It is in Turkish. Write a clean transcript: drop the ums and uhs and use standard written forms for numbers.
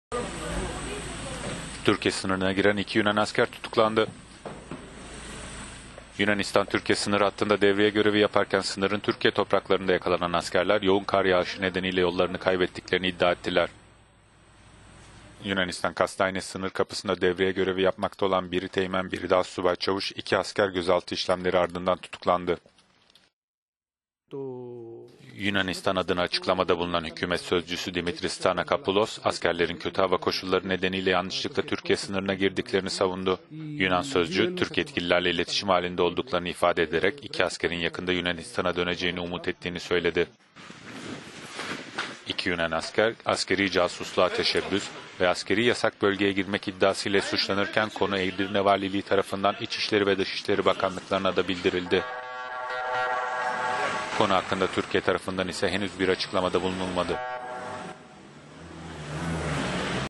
Türkiye sınırına giren 2 Yunan asker tutuklandı. Yunanistan-Türkiye sınır hattında devriye görevi yaparken sınırın Türkiye topraklarında yakalanan askerler yoğun kar yağışı nedeniyle yollarını kaybettiklerini iddia ettiler. Yunanistan Kastaynes sınır kapısında devriye görevi yapmakta olan biri teğmen, biri de astsubay çavuş, 2 asker gözaltı işlemleri ardından tutuklandı. Yunanistan adına açıklamada bulunan hükümet sözcüsü Dimitris Stanakopoulos, askerlerin kötü hava koşulları nedeniyle yanlışlıkla Türkiye sınırına girdiklerini savundu. Yunan sözcü, Türk yetkililerle iletişim halinde olduklarını ifade ederek 2 askerin yakında Yunanistan'a döneceğini umut ettiğini söyledi. 2 Yunan asker, askeri casusluğa teşebbüs ve askeri yasak bölgeye girmek iddiasıyla suçlanırken konu Edirne Valiliği tarafından İçişleri ve Dışişleri Bakanlıklarına da bildirildi. Konu hakkında Türkiye tarafından ise henüz bir açıklamada bulunulmadı.